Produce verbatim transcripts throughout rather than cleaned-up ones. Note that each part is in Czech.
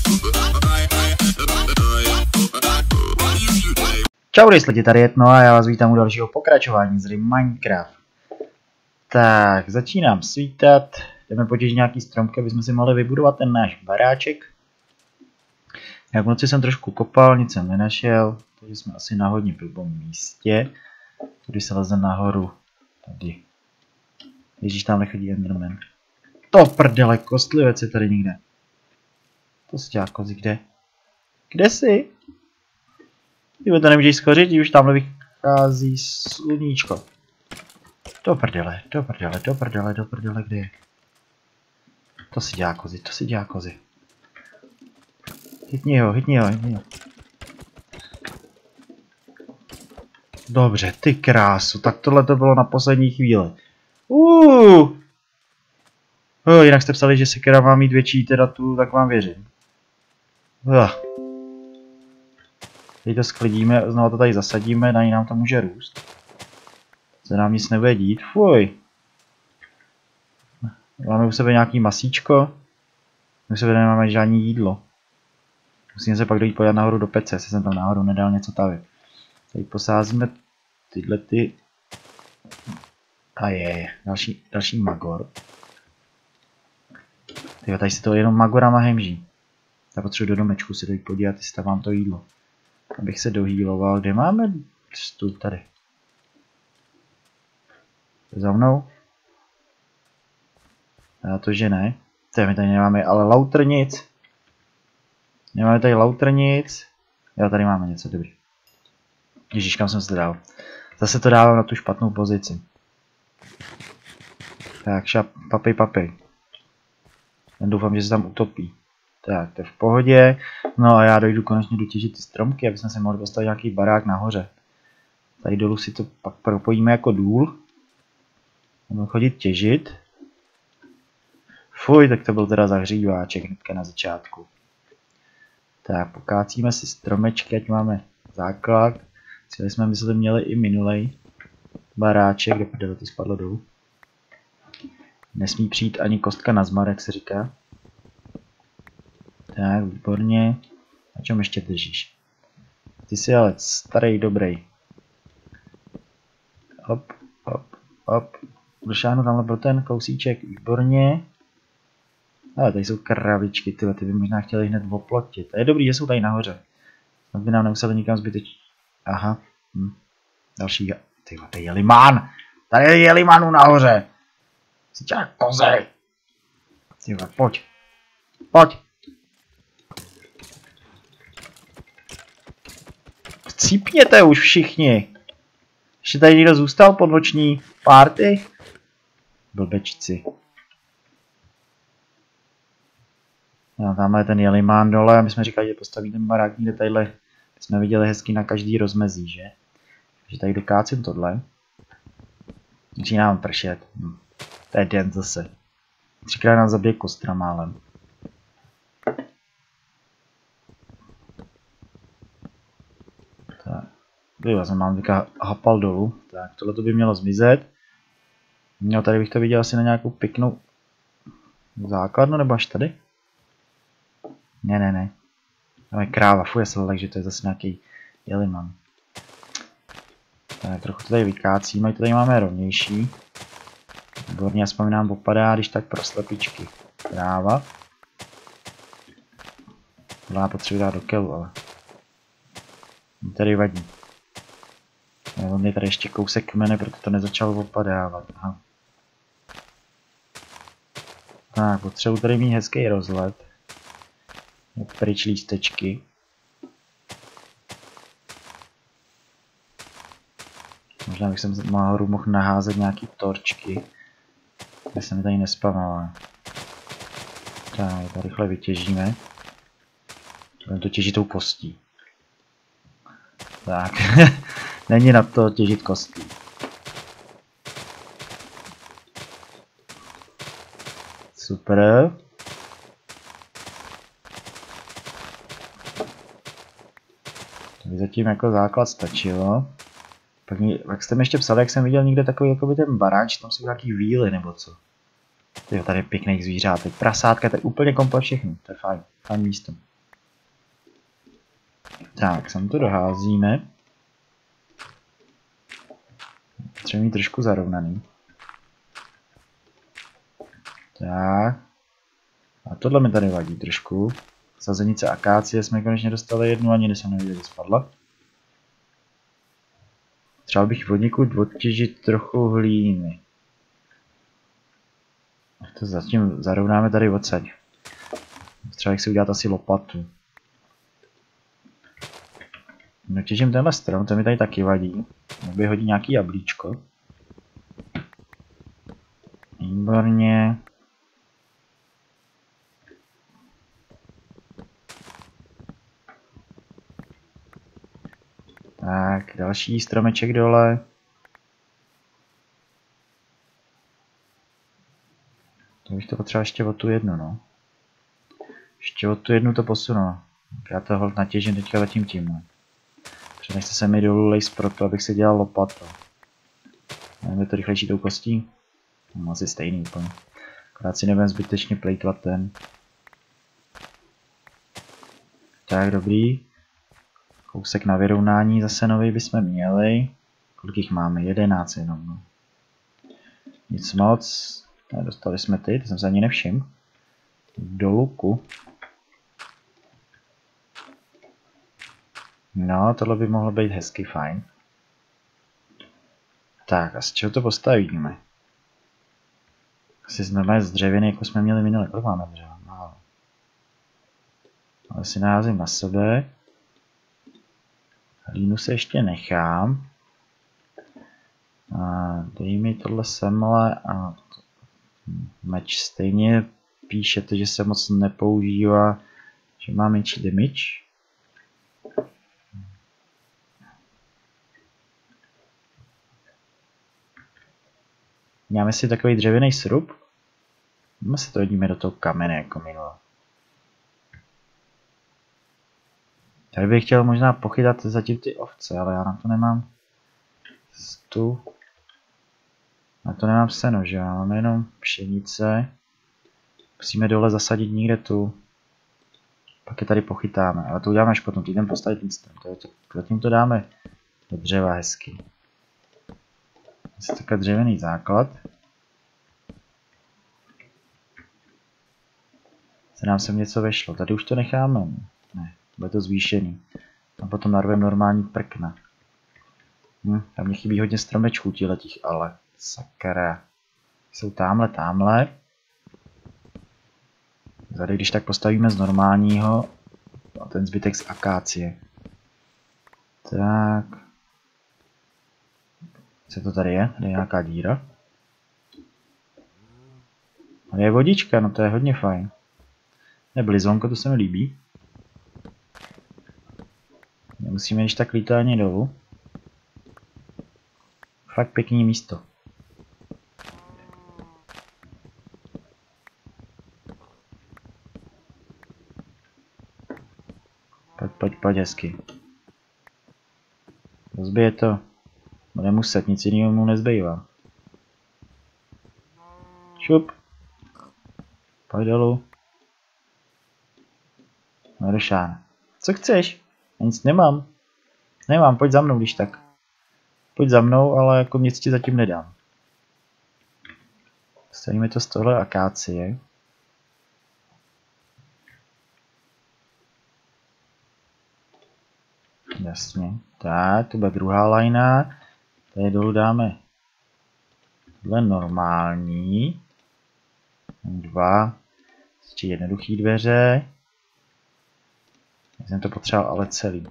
Čau lidi, tady Jetno a já vás vítám u dalšího pokračování z hry Minecraft. Tak, začínám svítat, jdeme potěžit nějaký stromky, aby jsme si mohli vybudovat ten náš baráček. Jak v noci jsem trošku kopal, nic jsem nenašel, takže jsme asi na hodně blbom místě. Když se leze nahoru, tady. Ježíš, tam nechodí Enderman. To prdele, kostlivec je tady někde. To stěhá kozy, kde? Kde jsi? Ty to nemůžeš skořit, už tamhle vychází sluníčko. Do prdele, do prdele, do prdele, do prdele, kde je? To si dělá kozy, to si dělá kozy. Hitni ho, hitni ho, hitni ho. Dobře, ty krásu, tak tohle to bylo na poslední chvíli. Uh. Oh, jinak jste psali, že sekera má mít větší teda tu, tak vám věřím. Uh. Teď to sklidíme, znovu to tady zasadíme, na ní nám to může růst. Se nám nic nebude dít, fuj. Máme u sebe nějaký masíčko. My u sebe nemáme žádný jídlo. Musíme se pak dojít podívat nahoru do pece, jestli jsem tam nahoru nedal něco tavit. Tady posázíme tyhle ty. A je, další, další magor. Tyjo, tady si to jenom magorama hemží. Já potřebuji do domečku si dojít podívat, jestli tam mám to jídlo. Abych se dohýloval. Kde máme stůl? Tady. Za mnou? Já to, že ne. Tady my tady nemáme, ale lautrnic. Nemáme tady lautrnic. Já tady máme něco, dobrý. Ježíš, kam jsem se dal. Zase to dávám na tu špatnou pozici. Tak, šap, papej, papej. Jen doufám, že se tam utopí. Tak, to je v pohodě. No a já dojdu konečně dotěžit ty stromky, aby jsme se mohli postavit nějaký barák nahoře. Tady dolů si to pak propojíme jako důl. Budeme chodit těžit. Fuj, tak to byl teda zahříváček hnedka na začátku. Tak, pokácíme si stromečky, ať máme základ. Cíli jsme mysleli, měli i minulej baráček, kde prdele to spadlo dolů. Nesmí přijít ani kostka na zmar, jak se říká. Tak, výborně. Na čem ještě držíš? Ty jsi ale starý, dobrý. Hop, hop, hop. Došáhnu tamhle pro ten kousíček, výborně. Ale tady jsou kravičky, tyhle, ty by možná chtěli hned oplotit. To je dobrý, že jsou tady nahoře. Snad by nám nemuseli nikam zbytečně. Aha. Hm. Další. Tyhle, tady je limán. Tady je limánu nahoře. Jsi dělá kozy. Tyhle, pojď. Pojď. Cípněte už všichni. Ještě tady někdo zůstal po noční party? Blbečci. No, tamhle ten jelimán dole a my jsme říkali, že postaví ten barák někde tadyhle. Jsme viděli hezky na každý rozmezí, že? Takže tady dokácím tohle. Začíná nám pršet. Hm. To je den zase. Třikrát nám zabije kostra málem. Tak. Já jsem mám teďka hapal dolů. Tak, tohle to by mělo zmizet. No, tady bych to viděl asi na nějakou pěknou základnu, nebo až tady? Ne, ne, ne. Tam je kráva, fuj, já se lek, že to je zase nějaký jeliman. Tak, trochu to tady vykácíme, to tady máme rovnější. Výborně, aspoň nám opadá, když tak pro slepičky. Kráva. Tohle potřebuji dát do kelu, ale tady vadí. On je tady ještě kousek kmene, proto to nezačalo opadávat. Aha. Tak, potřebuji tady mít hezký rozhled. Pryč lístečky. Možná bych sem nahoru mohl naházet nějaký torčky. Aby se mi tady nespamala. Tak, to rychle vytěžíme. Budeme to těžit tou kostí. Tak, není na to těžit kostí. Super. To by zatím jako základ stačilo. Pak, mi, pak jste mi ještě psali, jak jsem viděl někde takový jakoby ten baráč, tam jsou nějaký víly nebo co. Tyjo, tady je pěkných zvířátek. Prasátka, to je úplně komplet všechno. To je fajn. Fajn místo. Tak, sem to doházíme. Třeba mít trošku zarovnaný. Tak. A tohle mi tady vadí trošku. Sazenice akácie jsme konečně dostali jednu, ani jsem nevěděl, že spadla. Třeba bych od někud odtěžit trochu hlíny. To zatím zarovnáme tady odsaď. Třeba bych si udělat asi lopatu. No těžím tenhle strom, to mi tady taky vadí. Můžu hodit nějaký jablíčko. Výborně. Tak, další stromeček dole. To bych to potřeboval ještě o tu jednu, no. Ještě o tu jednu to posunu. Já to hold natěžím teďka zatím tímhle. Přenechte se mi dolů lejs proto, abych si dělal lopatu. Nevím, je to rychlejší tou kostí? No, asi stejný úplně. Akorát si nebudem zbytečně plejtvat ten. Tak, dobrý. Kousek na vyrovnání zase nový bychom měli. Kolik jich máme? jedenáct jenom. No. Nic moc. Ne, dostali jsme ty, to jsem se ani nevšiml. Do luku. No, tohle by mohlo být hezky fajn. Tak, a z čeho to postavíme? Asi znamená z dřeviny, jako jsme měli minule. Kolik máme dřeva? Málo. Ale si naházím na sebe. Hlínu se ještě nechám. A dej mi tohle semle a meč stejně píšete, že se moc nepoužívá, že má menší damage. Máme si takový dřevěný srub. My se to hodíme do toho kamene jako minule. Tady bych chtěl možná pochytat zatím ty ovce, ale já na to nemám stu. Na to nemám seno, že jo? Máme jenom pšenice. Musíme dole zasadit někde tu. Pak je tady pochytáme, ale to uděláme až potom, týden postavit ten strom. Zatím to dáme do dřeva hezky. Je to takový dřevěný základ. Se nám sem něco vešlo, tady už to necháme. Ne, bude to zvýšený. A potom narveme normální prkna. Hm, tam mě chybí hodně stromečků těletích, ale sakra. Jsou tamhle, tamhle. Tady když tak postavíme z normálního a ten zbytek z akácie. Tak. Co to tady je? Tady je nějaká díra. Tady je vodička, no to je hodně fajn. Je blizonko, to se mi líbí. Nemusíme když tak lítat ani dolů. Fakt pěkný místo. Pojď, pojď, pojď hezky. Rozbije to. Bude muset, nic jiného mu nezbývá. Šup. Pojď dolů. Nedošáne. Co chceš? Já nic nemám. Nemám, pojď za mnou, když tak. Pojď za mnou, ale jako nic ti zatím nedám. Stavíme to z tohle akácie. Jasně. Tak, to bude druhá lajna. Tady dolů dáme tohle normální. Dva. Ještě jednoduchý dveře. Já jsem to potřeboval ale celý.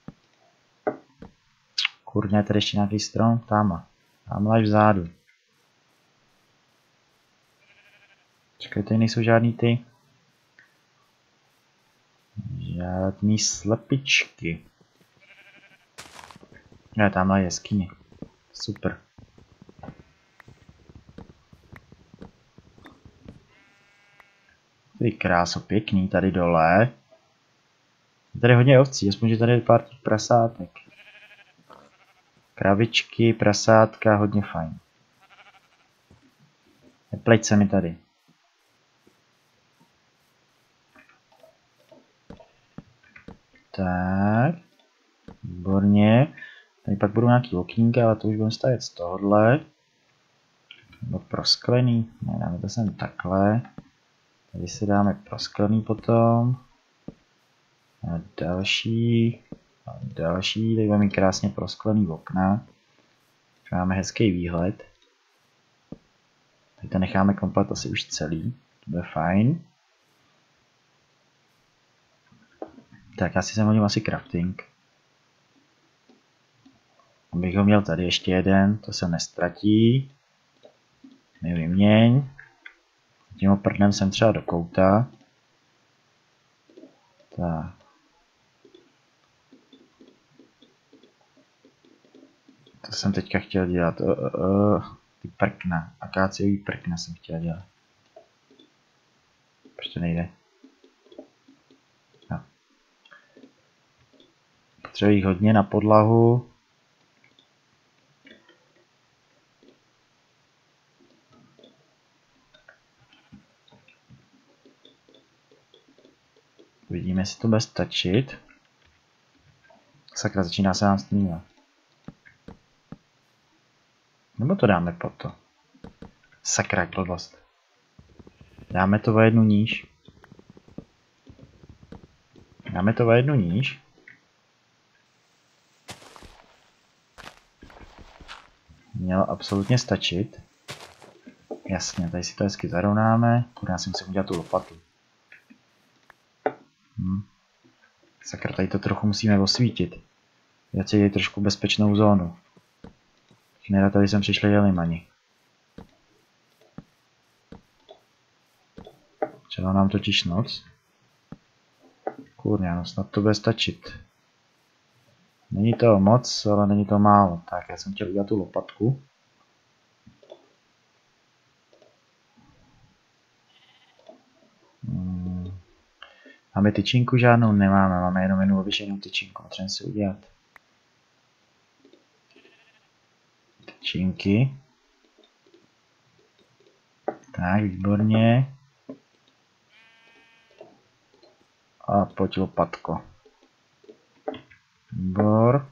Kurně, je tady ještě nějaký strom? Tamhle. Tamhle až vzadu. Čekaj, tady nejsou žádný ty. Žádný slepičky. Ne, tamhle je jeskyně. Super. Ty kráso, pěkný tady dole. Je tady hodně ovcí, aspoň že tady je pár těch prasátek. Kravičky, prasátka, hodně fajn. Nepleť se mi tady. Tak. Výborně. Tady pak budou nějaký okýnka, ale to už budeme stavět z tohohle. Nebo prosklený. Ne, dáme to sem takhle. Tady si dáme prosklený potom. A další. A další. Tady máme krásně prosklený okna. Máme hezký výhled. Tady to necháme komplet asi už celý. To bude fajn. Tak já si sem hodím asi crafting. Abych ho měl tady ještě jeden, to se nestratí. Nevyměň. Tím ho prdnem sem třeba do kouta. Tak. To jsem teďka chtěl dělat. Uh, uh, uh. Ty prkna. Akáciový prkna jsem chtěl dělat. Proč to nejde? No. Potřebuji jich hodně na podlahu. Uvidíme, jestli to bude stačit. Sakra, začíná se nám stmívat. Nebo to dáme pod to? Sakra, blbost. Dáme to o jednu níž. Dáme to o jednu níž. Mělo absolutně stačit. Jasně, tady si to hezky zarovnáme. Kurňa, si musím udělat tu lopatu. Hm. Sakra, tady to trochu musíme osvítit. Já si dělám trošku bezpečnou zónu. Nerad, tady jsem přišli jeli mani. Třeba nám totiž noc. Kurňa, no snad to bude stačit. Není to moc, ale není to málo. Tak, já jsem chtěl udělat tu lopatku. Hmm. Máme tyčinku žádnou? Nemáme, máme jenom jednu obyčejnou tyčinku. Potřebujeme si udělat tyčinky. Tak, výborně. A pojď lopatko. Výbor.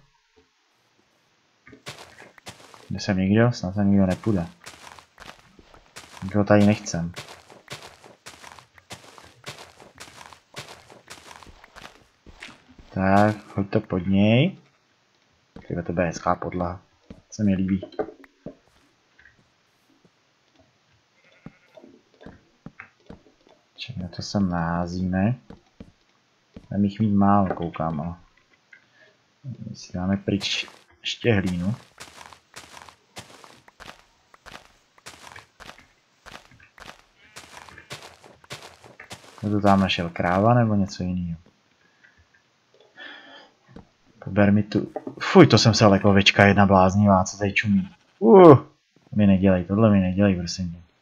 Kde jsem někdo? Snad tam nikdo nepůjde. Nikdo tady nechcem. Tak, hoď to pod něj. Tyhle to bude hezká podlaha. Se mi líbí. Čekaj, to sem naházíme. Budeme jich mít málo, koukám, ale si dáme pryč ještě hlínu. Kdo to tam našel? Kráva nebo něco jiného? Pober mi tu... Fuj, to jsem se ale jako ovečka jedna bláznivá, co tady čumí. Uh, to mi nedělej, tohle mi nedělej, prosím tě.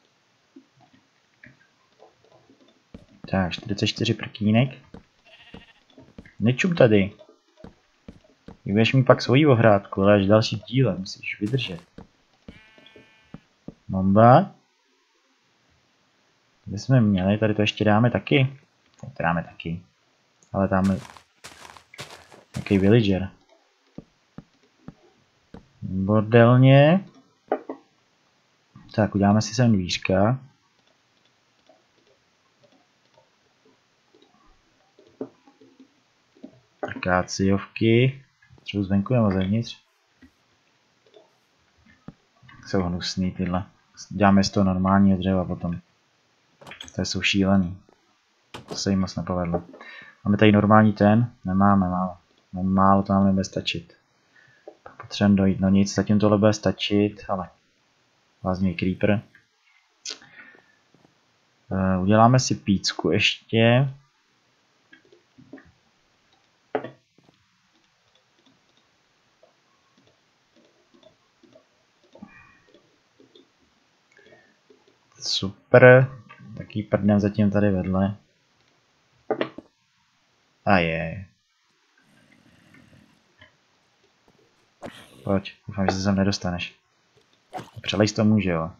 Tak, čtyřicet čtyři prkínek. Nečum tady. Ty budeš mít pak svoji ohrádku, ale až další díle musíš vydržet. Bomba. Kde jsme měli, tady to ještě dáme taky. Tady to dáme taky. Ale tam je takový villager. Bordelně. Tak, uděláme si sem dvířka. Akáciovky. Třeba zvenku nebo zevnitř. Jsou hnusný tyhle. Děláme z toho normálního dřeva potom. To jsou šílený. To se jim moc nepovedlo. Máme tady normální ten? Nemáme, málo. Máme málo, to nám nebude stačit. Potřebujeme dojít, no nic, zatím tohle bude stačit, ale vlastně creeper. Uh, uděláme si pícku ještě. Super, taký prdnem zatím tady vedle. A je. Pojď, doufám, že se sem nedostaneš. Přelejst to může, jo.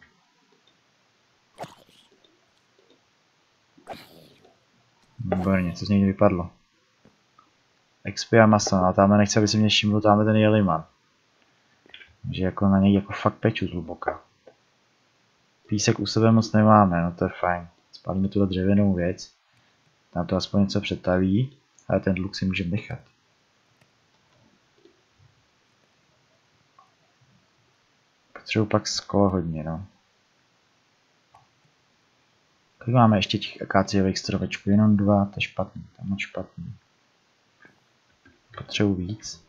Výborně, co z něj vypadlo. X P a maso, no a tamhle nechce, aby si mě všiml, tamhle ten jeliman. Takže jako na něj jako fakt peču zhluboka. Písek u sebe moc nemáme, no to je fajn. Spálíme tuhle dřevěnou věc. Tam to aspoň něco přetaví, ale ten luk si můžeme nechat. Potřebuji pak sklo hodně, no. Kolik máme ještě těch akáciových stromečků? Jenom dva, to je špatný, to je moc špatný. Potřebuji víc.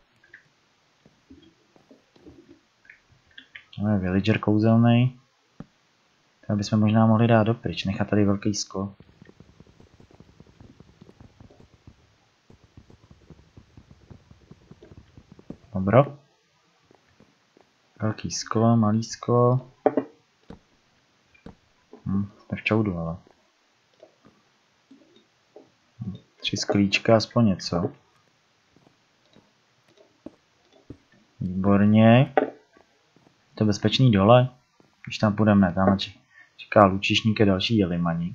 Máme villager kouzelnej. To bychom možná mohli dát dopryč, nechat tady velký sklo. Dobro. Velký sklo, malý sklo. Hm, jsme v čoudu, ale. Tři sklíčka, aspoň něco. Výborně. To je bezpečný dole. Když tam půjdeme, tam čeká lučišník a další jelimani.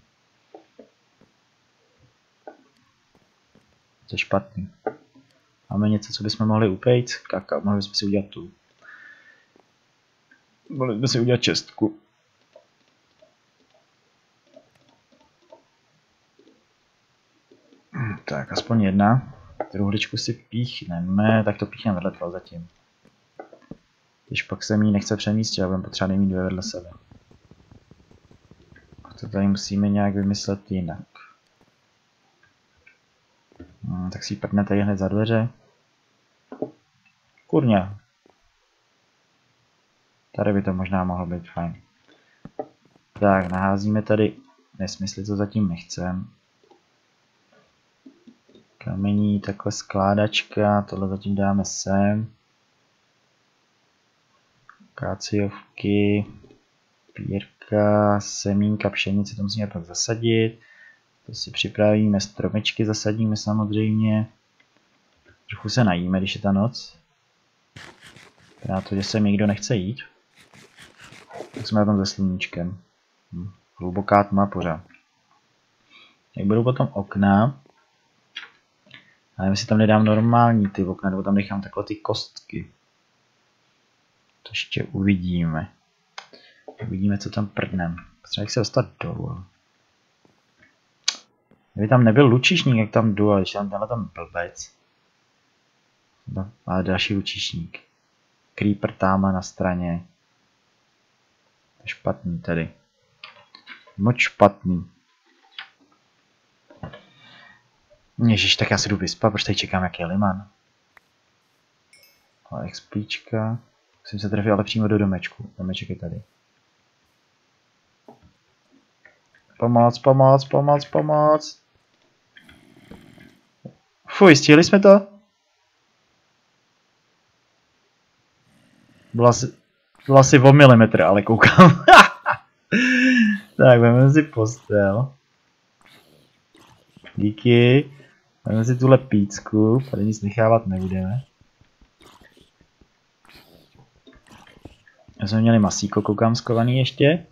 To je špatný. Máme něco, co bychom mohli upejt? Kaka, mohli bychom si udělat tu. Mohli bychom si udělat čestku. Tak, aspoň jedna. Truhličku si píchneme, tak to píchneme vedle toho zatím. Když pak se mi nechce přemístit, a budeme potřebovat mít dvě vedle sebe. To tady musíme nějak vymyslet jinak. Hmm, tak si ji prdne tady hned za dveře. Kurňa. Tady by to možná mohlo být fajn. Tak, naházíme tady nesmysly, co zatím nechcem. Kamení, takhle skládačka, tohle zatím dáme sem. Káciovky, pírka, semínka, pšenice, to musíme pak zasadit. To si připravíme, stromečky zasadíme samozřejmě. Trochu se najíme, když je ta noc. Právě to, že sem nikdo nechce jít. Tak jsme tam se sluníčkem. Hm, hluboká tma pořád. Jak budou potom okna. Ale jestli tam nedám normální ty okna, nebo tam nechám takhle ty kostky. To ještě uvidíme. Uvidíme, co tam prdnem. Potřeba se dostat dolů. Kdyby tam nebyl lučišník, jak tam jdu, ale když tam tenhle tam blbec. No, ale další lučišník. Creeper tamhle na straně. To je špatný tady. Moc špatný. Ježiš, tak já si jdu vyspat, protože tady čekám, jak je liman. Ale XPčka. Musím se trefit ale přímo do domečku. Domeček je tady. Pomoc, pomoc, pomoc, pomoc. Fuj, stihli jsme to? Bylo asi, bylo asi o milimetr, ale koukám. Tak, vezmeme si postel. Díky. Vezmeme si tuhle pícku, tady nic nechávat nebudeme. Já jsme měli masíko, koukám, skovaný ještě.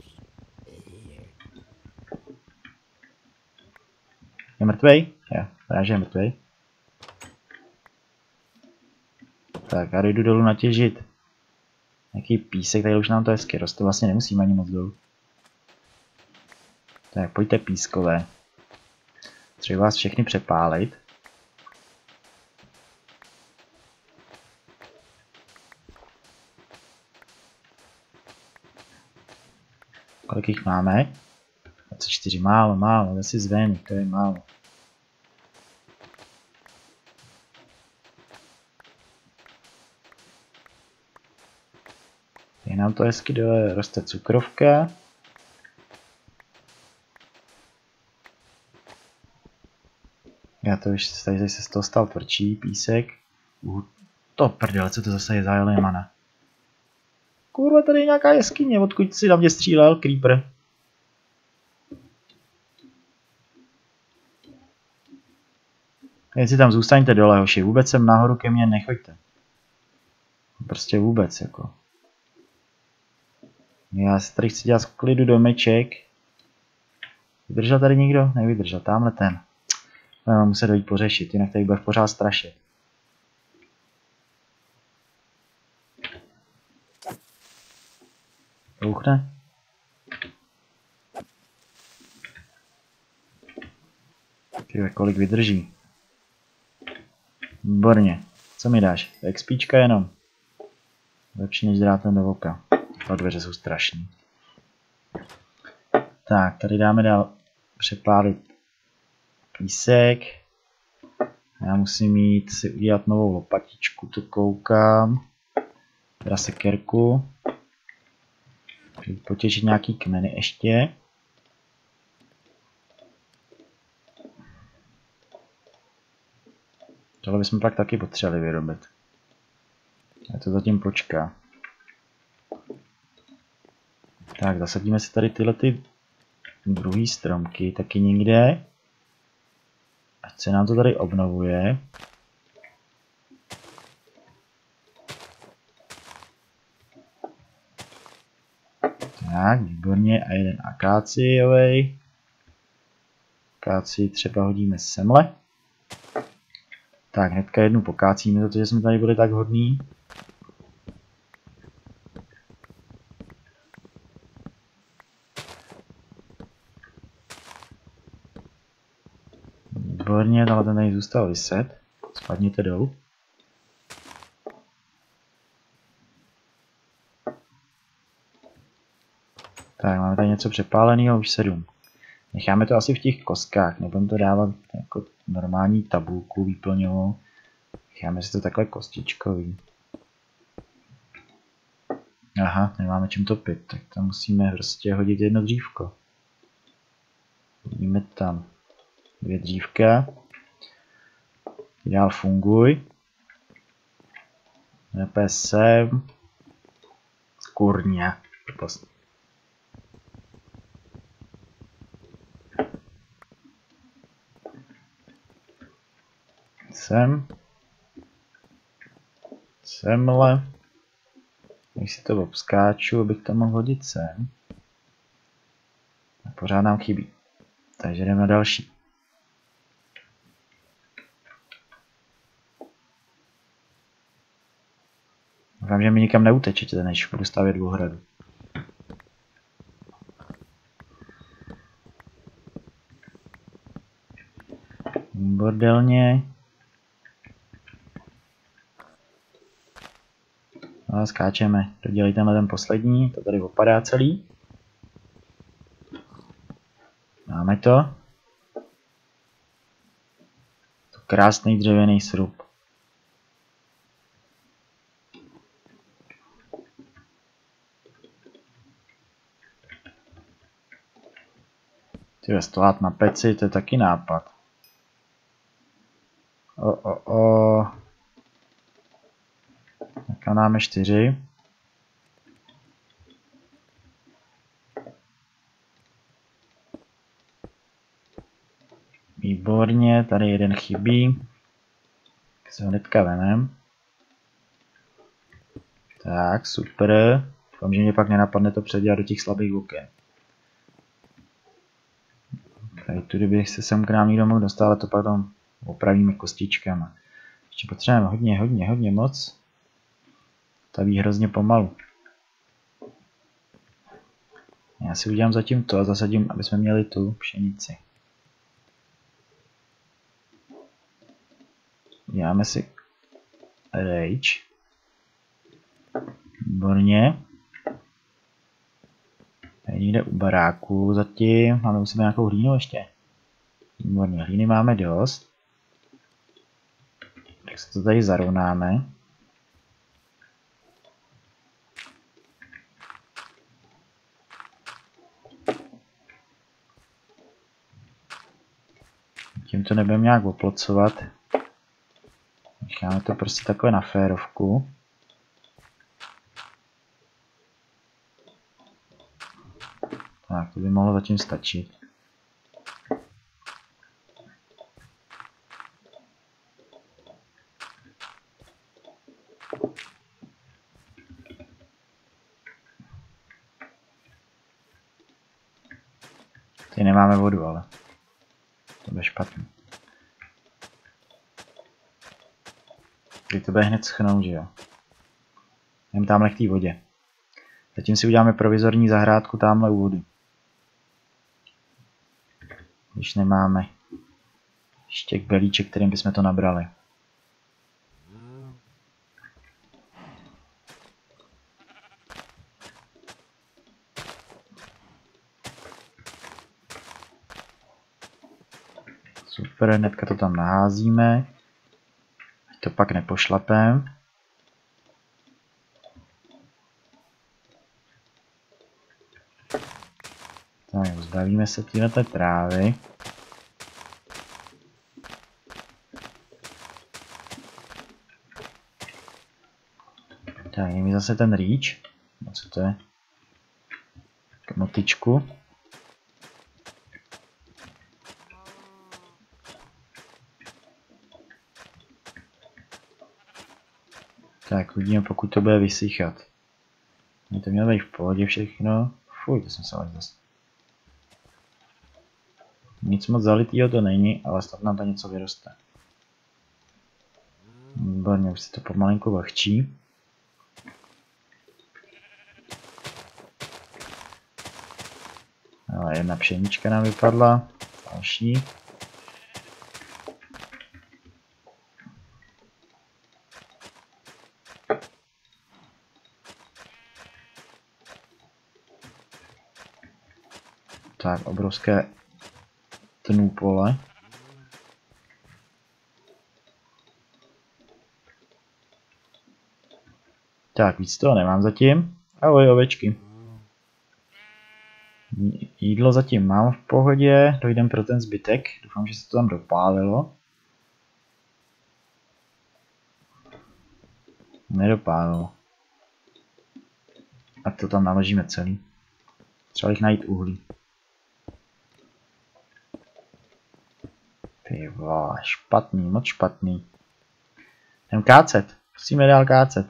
Je mrtvej? Jo, právě, že je mrtvej. Tak, a jdu dolů natěžit. Nějaký písek, tady už nám to hezky roste, vlastně nemusíme ani moc dolů. Tak, pojďte pískové. Třeba vás všechny přepálit. Kolik jich máme? dvacet čtyři, málo, málo, asi zven, to je málo. Tady nám to hezky dole roste cukrovka. Já to už tady se z toho stal tvrdší písek. Uh, to prdele, co to zase je za jelimana. Kurva, tady je nějaká jeskyně, odkud si na mě střílel creeper. Jestli tam zůstaňte dole, hoši, vůbec sem nahoru ke mně nechoďte. Prostě vůbec, jako. Já si tady chci dělat z klidu domeček. Vydržel tady někdo? Nevydržel, tamhle ten. budeme muset dojít pořešit, jinak tady bude pořád strašit. Bouchne? Tyhle, kolik vydrží. Výborně. Co mi dáš? XPčka jenom. Lepší než drátem do oka. A dveře jsou strašný. Tak, tady dáme dál přepálit písek. Já musím jít si udělat novou lopatičku, to koukám. Teda sekerku. Potěšit nějaký kmeny ještě. Tohle bychom pak taky potřebovali vyrobit. A to zatím počká. Tak, zasadíme si tady tyhle ty druhý stromky taky někde. Ať se nám to tady obnovuje. Tak, výborně. A jeden akáciovej. Akácii třeba hodíme semle. Tak, hnedka jednu pokácíme, protože jsme tady byli tak hodní. Výborně, ale ten tady zůstal vyset. Spadněte dolů. Tak, máme tady něco přepáleného, už sedm. Necháme to asi v těch kostkách, nebudeme to dávat jako normální tabulku výplňovou. Necháme si to takhle kostičkový. Aha, nemáme čím topit, tak tam musíme prostě hodit jedno dřívko. Hodíme tam dvě dřívka. Dál funguj. Jdeme sem. Kurně. Sem. Semhle. Když si to obskáču, abych to mohl hodit sem. A pořád nám chybí. Takže jdeme na další. Doufám, že mi nikam neutečete, než budu stavět dvouhradu. Bordelně. No, skáčeme. Dodělej tenhle ten poslední, to tady opadá celý. Máme to. To krásný dřevěný srub. Tyhle stolát na peci, to je taky nápad. O, o, o. Tak máme čtyři. Výborně, tady jeden chybí. Tak se ho hnedka venem. Tak, super. Doufám, že mě pak nenapadne to předělat do těch slabých oken. Tady tu, kdybych se sem k nám někdo mohl dostat, ale to pak tam opravíme kostičkama. Ještě potřebujeme hodně, hodně, hodně moc. Taví hrozně pomalu. Já si udělám zatím to a zasadím, aby jsme měli tu pšenici. Děláme si rage. Výborně. Tady někde u baráku zatím. Máme u sebe nějakou hlínu ještě. Výborně, hlíny máme dost. Tak se to tady zarovnáme. Tím to nebudeme nějak oplocovat. Necháme to prostě takhle na férovku. Tak, to by mohlo zatím stačit. Tady nemáme vodu, ale to bude špatný. Teď to bude hned schnout, že jo. Jdem tamhle k té vodě. Zatím si uděláme provizorní zahrádku tamhle u vody. Když nemáme štěk belíček, kterým bychom to nabrali. Super, hnedka to tam naházíme. Ať to pak nepošlapem. Tak, zbavíme se této trávy. Tak, je mi zase ten rýč. Co to je? Motičku. Tak, uvidíme, pokud to bude vysychat. Mě to mělo být v pohodě všechno. Fuj, to jsem se ale zase. Nic moc zalitýho to není, ale snad nám to něco vyroste. Výborně, už se to pomalinku vlhčí. Ale jedna pšenička nám vypadla. Další. Tak, obrovské tnů pole. Tak, víc toho nemám zatím. Ahoj, ovečky. Jídlo zatím mám v pohodě, dojdem pro ten zbytek. Doufám, že se to tam dopálilo. Nedopálilo. A to tam naložíme celý. Třeba jich najít uhlí. Ty vole, špatný, moc špatný. Jdem kácet, musíme dál kácet.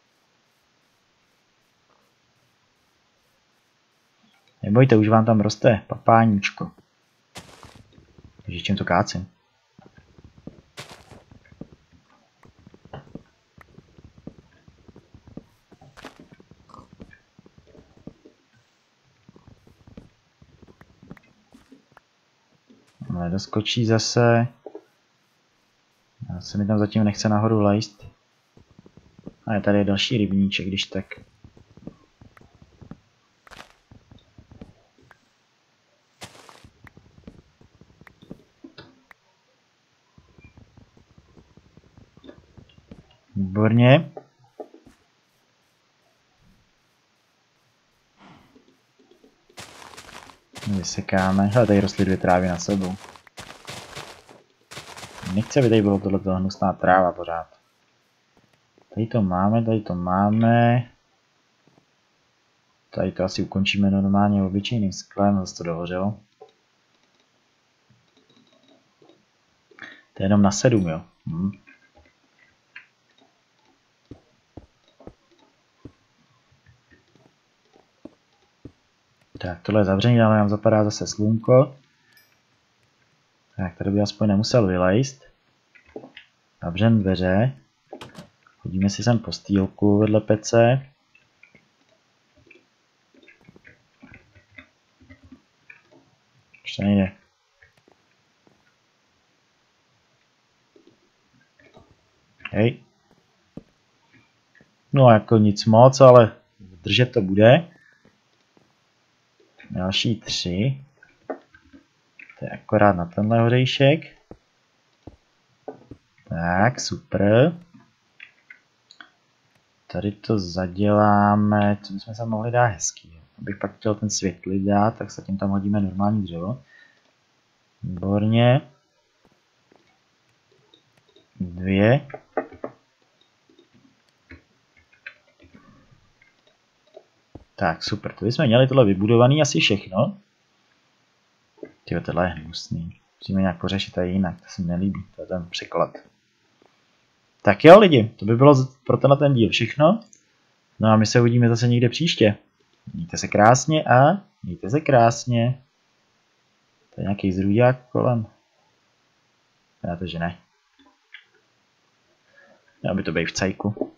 Nebojte, už vám tam roste papáníčko. Takže čím to kácím? Ale doskočí zase. Já se mi tam zatím nechce nahoru lejst. A je tady další rybníček, když tak. Výborně. Vysekáme. Hele, tady rostly dvě trávy na sebou. Nechci, aby tady bylo tohleto hnusná tráva pořád. Tady to máme, tady to máme. Tady to asi ukončíme normálně obyčejným sklem, zase to dohořelo. To je jenom na sedm, jo. Hm. Tak, tohle je zavřený, ale nám zapadá zase slunko. Tak, tady by aspoň nemusel vylejst. Zavřen dveře. Chodíme si sem po stýlku vedle pece. Už to nejde. Hej. No jako nic moc, ale držet to bude. Další tři. To je akorát na tenhle hořejšek. Tak, super. Tady to zaděláme, co bychom se mohli dát hezký. Abych pak chtěl ten světlý dát, tak se tím tam hodíme normální dřevo. Výborně. Dvě. Tak, super, to bychom měli tohle vybudovaný asi všechno. Tyjo, tohle je hnusný. Musíme nějak pořešit tady jinak, to se mi nelíbí, to je ten překlad. Tak jo lidi, to by bylo pro tenhle ten díl všechno. No a my se uvidíme zase někde příště. Mějte se krásně a mějte se krásně. To je nějaký zrůďák kolem. Já to, že ne. Aby to být v cajku.